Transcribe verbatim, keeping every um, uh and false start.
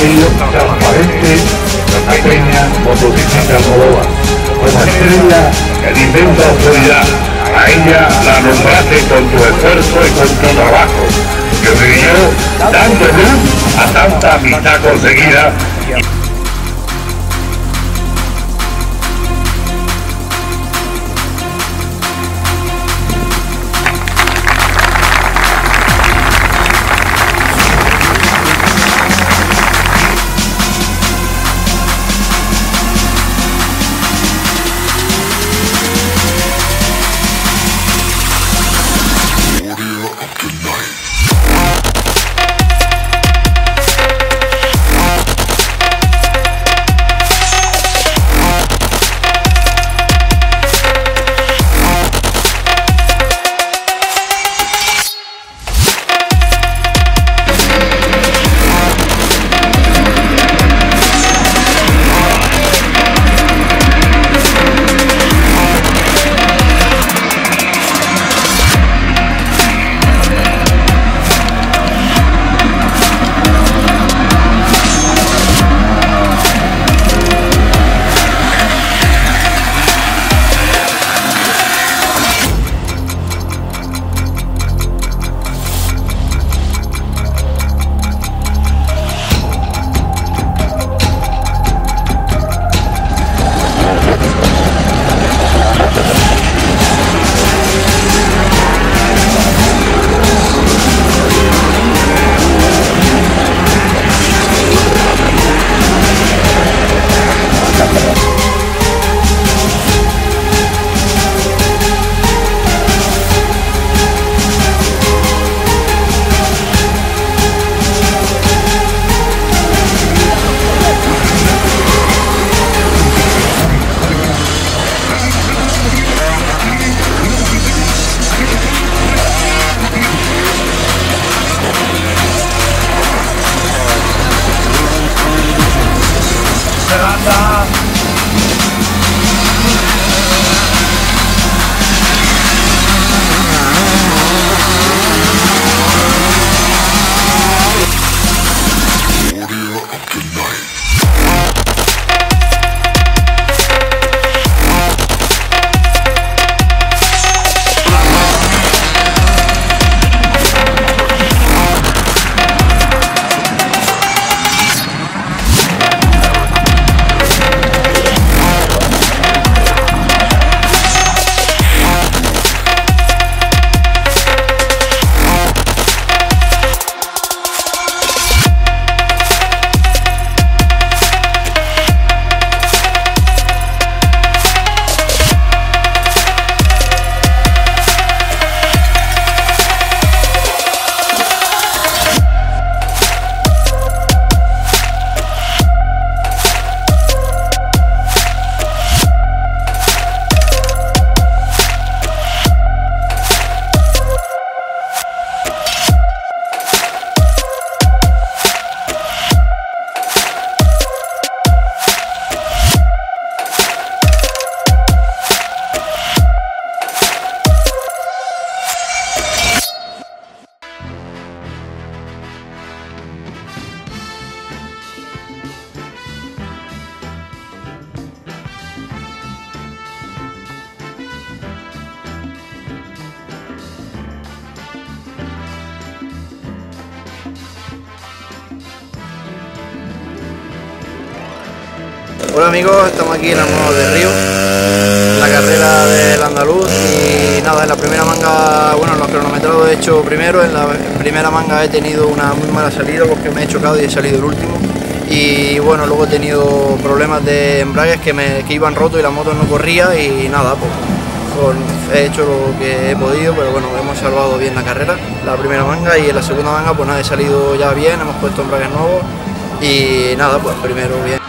medio transparente la pequeña motocicleta Almodóvar. Como estrella en inmensa autoridad, a ella la nombraste con tu esfuerzo y con tu trabajo, que brilló dando luz a tanta amistad conseguida. Hola amigos, estamos aquí en Almodóvar de Río, en la carrera del andaluz y nada, en la primera manga, bueno, en los cronometrados he hecho primero, en la primera manga he tenido una muy mala salida porque me he chocado y he salido el último y bueno, luego he tenido problemas de embragues que, me, que iban rotos y la moto no corría y nada, pues, pues he hecho lo que he podido, pero bueno, hemos salvado bien la carrera, la primera manga, y en la segunda manga pues nada, he salido ya bien, hemos puesto embragues nuevos y nada, pues primero bien.